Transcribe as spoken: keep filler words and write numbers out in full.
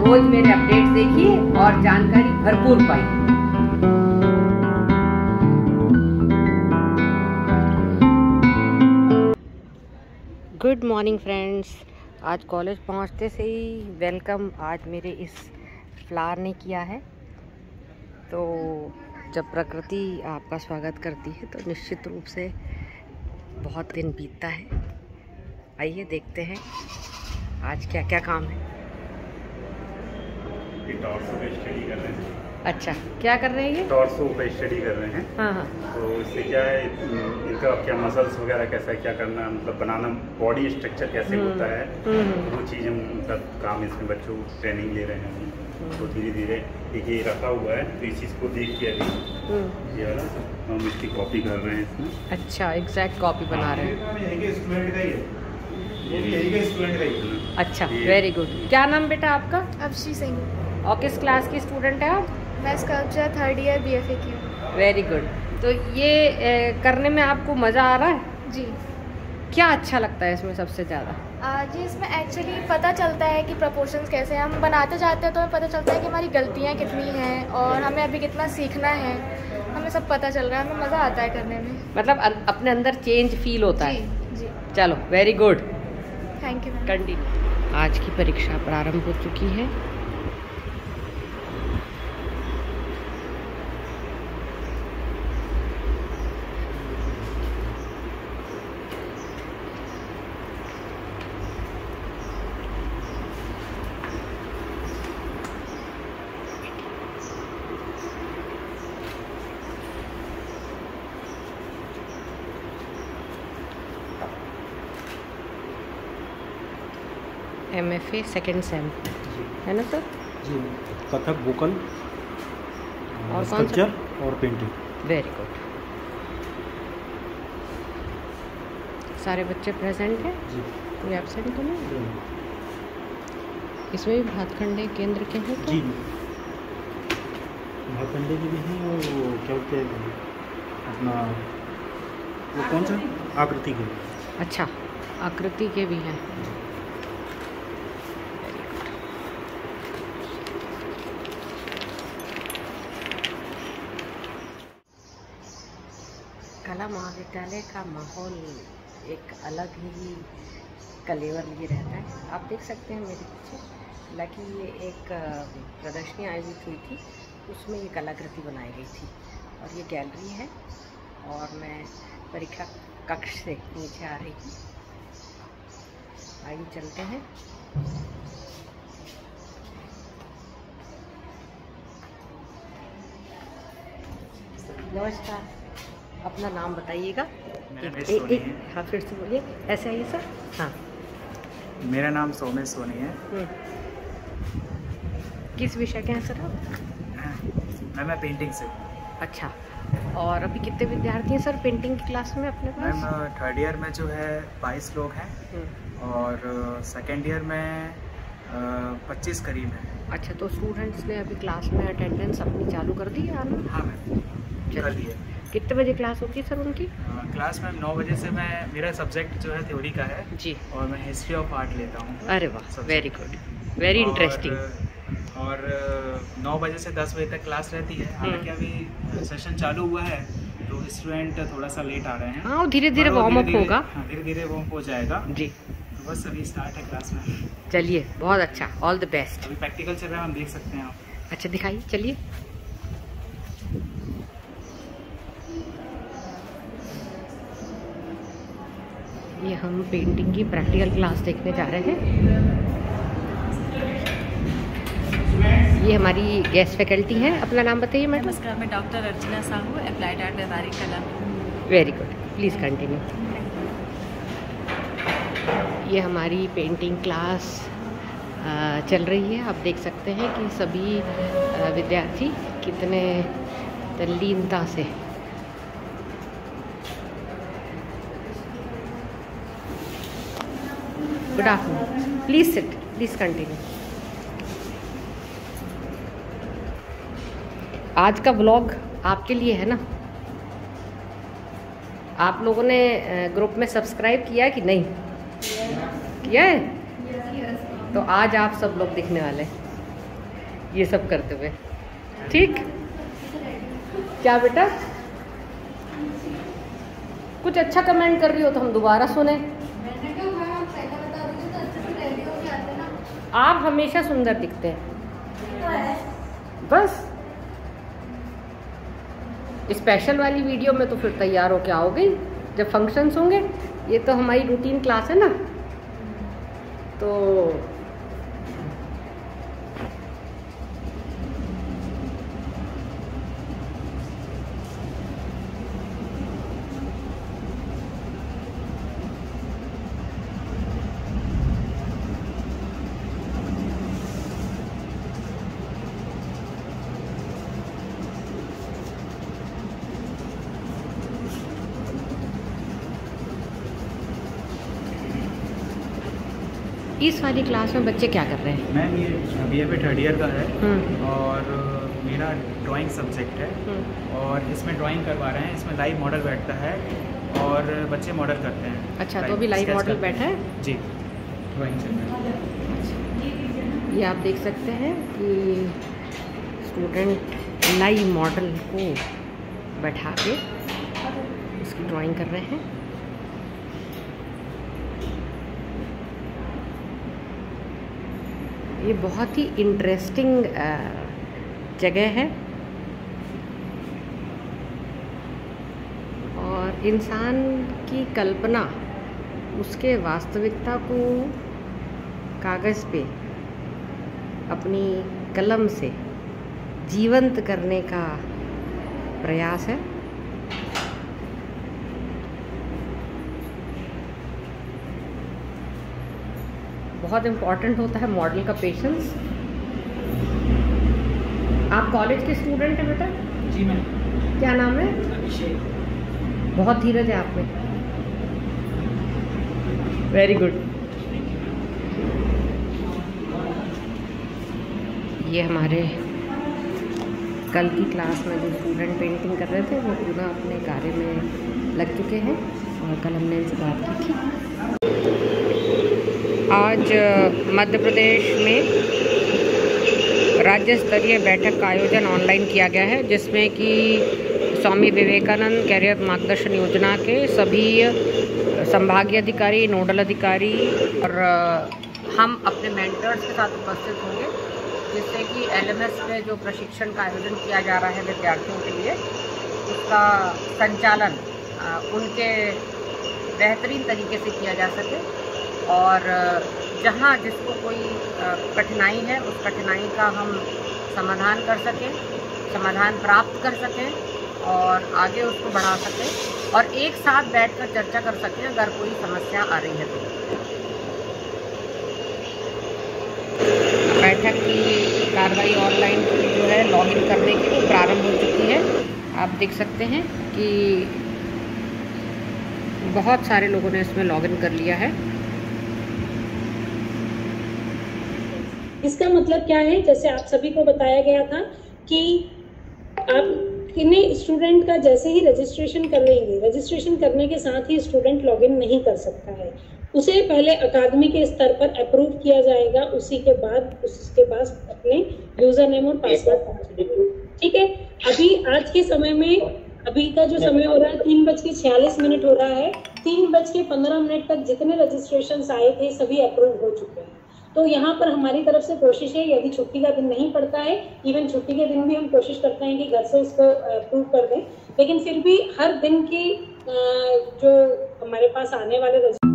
रोज मेरे अपडेट्स देखिए और जानकारी भरपूर पाइए। Good morning friends. आज कॉलेज पहुंचते से ही वेलकम आज मेरे इस फ्लावर ने किया है। तो जब प्रकृति आपका स्वागत करती है तो निश्चित रूप से बहुत दिन बीतता है। आइए देखते हैं आज क्या क्या काम है। टॉर्सो पे स्टडी कर रहे हैं। अच्छा, क्या कर रहे हैं ये? टॉर्सो पे स्टडी कर रहे हैं। हाँ हाँ। तो इससे क्या है, इनका क्या मसल्स वगैरह कैसा है, क्या करना है, मतलब बनाना, बॉडी स्ट्रक्चर कैसे होता है, वो चीज़ हम मतलब काम इसमें बच्चों ट्रेनिंग ले रहे हैं। तो धीरे धीरे एक ये रखा हुआ है, तो इस चीज़ को देख के अभी ये वाला हम इसकी कॉपी कर रहे हैं इसमें। अच्छा, एग्जैक्ट कॉपी बना रहे हैं। स्टूडेंट का ही है, ये भी यही का स्टूडेंट का ही। अच्छा, वेरी गुड। क्या नाम बेटा आपका? अवशी सिंह। और किस क्लास की स्टूडेंट है आप? मैं sculpture third year B F A की हूँ। Very good. तो ये ए, करने में आपको मज़ा आ रहा है? जी। क्या अच्छा लगता है इसमें सबसे ज़्यादा? जी, इसमें एक्चुअली पता चलता है कि प्रपोर्शंस कैसे हैं। हम बनाते जाते हैं तो हमें पता चलता है कि हमारी गलतियाँ कितनी हैं और हमें अभी कितना सीखना है। हमें सब पता चल रहा है, हमें मज़ा आता है करने में। मतलब अन, अपने अंदर चेंज फील होता जी, है। जी। चलो, very good, thank you. Continue. आज की परीक्षा प्रारंभ हो चुकी है। M F A second sem है ना सर? जी, कथक, वोकल और स्कल्पचर और पेंटिंग। Very good. सारे बच्चे प्रेजेंट हैं? जी। कोई एब्सेंट तो नहीं? इसमें भी भातखंडे केंद्र के हैं? जी, भातखंडे के भी हैं। और वो क्या बोलते हैं अपना, वो कौन सा, आकृति के। अच्छा, आकृति के भी हैं। कला महाविद्यालय का माहौल एक अलग ही कलेवर लिए रहता है। आप देख सकते हैं मेरे पीछे, हालांकि ये एक प्रदर्शनी आयोजित हुई थी, उसमें ये कलाकृति बनाई गई थी और ये गैलरी है। और मैं परीक्षा कक्ष से नीचे आ रही हूँ। आइए चलते हैं। नमस्कार, अपना नाम बताइएगा। एक, एक, एक, हाँ फिर से बोलिए। ऐसे आइए सर। हाँ, मेरा नाम सोमेश सोनी है। किस विषय के हैं सर आप? मैम मैं पेंटिंग से। अच्छा, और अभी कितने विद्यार्थी हैं सर पेंटिंग की क्लास में अपने पास? मैम थर्ड ईयर में जो है बाईस लोग हैं और सेकेंड ईयर में पच्चीस करीब हैं। अच्छा, तो स्टूडेंट्स ने अभी क्लास में अटेंडेंस अपनी चालू कर दी है आना? हाँ मैम, कर दी है। कितने बजे क्लास होती है सर उनकी? क्लास में नौ बजे से मैं, मेरा सब्जेक्ट जो है थ्योरी का है जी, और मैं हिस्ट्री ऑफ आर्ट लेता हूँ। अरे वाह, वेरी गुड, वेरी इंटरेस्टिंग। और नौ बजे से दस बजे तक क्लास रहती है। हालांकि अभी सेशन चालू हुआ है तो स्टूडेंट थोड़ा सा लेट आ रहे हैं। हाँ, धीरे धीरे वार्म अप होगा। हाँ, धीरे धीरे वार्म अप हो जाएगा जी। तो बस अभी स्टार्ट है क्लास में। चलिए, बहुत अच्छा, ऑल द बेस्ट। अभी प्रैक्टिकल चल रहा है, हम देख सकते हैं आप। अच्छा, दिखाइए, चलिए। ये हम पेंटिंग की प्रैक्टिकल क्लास देखने जा रहे हैं। ये हमारी गेस्ट फैकल्टी हैं। अपना नाम बताइए मैडम। नमस्कार, मैं doctor Archana Sahu, applied art व्यावहारिक कला। Very good, please continue. ये हमारी पेंटिंग क्लास चल रही है। आप देख सकते हैं कि सभी विद्यार्थी कितने तल्लीनता से good afternoon, please sit, please continue. आज का व्लॉग आपके लिए है ना? आप लोगों ने ग्रुप में सब्सक्राइब किया कि नहीं किया है? तो आज आप सब लोग दिखने वाले हैं। ये सब करते हुए। ठीक, क्या बेटा कुछ अच्छा कमेंट कर रही हो तो हम दोबारा सुने। आप हमेशा सुंदर दिखते हैं, बस स्पेशल वाली वीडियो में तो फिर तैयार होके आओगे जब फंक्शंस होंगे। ये तो हमारी रूटीन क्लास है ना, तो इस वाली क्लास में बच्चे क्या कर रहे हैं? मैम ये B F A third year का है और मेरा ड्राइंग सब्जेक्ट है और इसमें ड्राइंग करवा रहे हैं। इसमें लाइव मॉडल बैठता है और बच्चे मॉडल करते हैं। अच्छा, तो अभी लाइव मॉडल बैठा है जी, ड्राइंग चल रहा है। ये आप देख सकते हैं कि स्टूडेंट लाइव मॉडल को बैठा के उसकी ड्राइंग कर रहे हैं। ये बहुत ही इंटरेस्टिंग जगह है और इंसान की कल्पना उसके वास्तविकता को कागज़ पे अपनी कलम से जीवंत करने का प्रयास है। बहुत इम्पॉर्टेंट होता है मॉडल का पेशेंस। आप कॉलेज के स्टूडेंट हैं बेटा? जी मैम। क्या नाम है? अभिषेक। बहुत धीरज है आप में, वेरी गुड। ये हमारे कल की क्लास में जो स्टूडेंट पेंटिंग कर रहे थे वो पूरा अपने कार्य में लग चुके हैं और कल हमने इनसे बात की थी। आज मध्य प्रदेश में राज्य स्तरीय बैठक का आयोजन ऑनलाइन किया गया है, जिसमें कि स्वामी विवेकानंद कैरियर मार्गदर्शन योजना के सभी संभागीय अधिकारी, नोडल अधिकारी और हम अपने मेंटर्स के साथ उपस्थित होंगे, जिससे कि एल एम एस में जो प्रशिक्षण का आयोजन किया जा रहा है विद्यार्थियों के लिए, उसका संचालन उनके बेहतरीन तरीके से किया जा सके और जहाँ जिसको कोई कठिनाई है उस कठिनाई का हम समाधान कर सकें, समाधान प्राप्त कर सकें और आगे उसको बढ़ा सकें और एक साथ बैठकर चर्चा कर सकें अगर कोई समस्या आ रही है तो। बैठक की कार्रवाई ऑनलाइन जो है लॉगिन करने की वो प्रारंभ हो चुकी है। आप देख सकते हैं कि बहुत सारे लोगों ने इसमें लॉगिन कर लिया है। इसका मतलब क्या है, जैसे आप सभी को बताया गया था कि आप किन्हीं स्टूडेंट का जैसे ही रजिस्ट्रेशन कर लेंगे, रजिस्ट्रेशन करने के साथ ही स्टूडेंट लॉगिन नहीं कर सकता है, उसे पहले अकादमी के स्तर पर अप्रूव किया जाएगा, उसी के बाद उसके पास अपने यूजर नेम और पासवर्ड। ठीक है, अभी आज के समय में अभी का जो समय हो रहा है तीन बज के छियालीस मिनट हो रहा है, तीन बज के पंद्रह मिनट तक जितने रजिस्ट्रेशन आए थे सभी अप्रूव हो चुके हैं। तो यहाँ पर हमारी तरफ से कोशिश है, यदि छुट्टी का दिन नहीं पड़ता है, इवन छुट्टी के दिन भी हम कोशिश करते हैं कि घर से उसको अप्रूव कर दें, लेकिन फिर भी हर दिन की जो हमारे पास आने वाले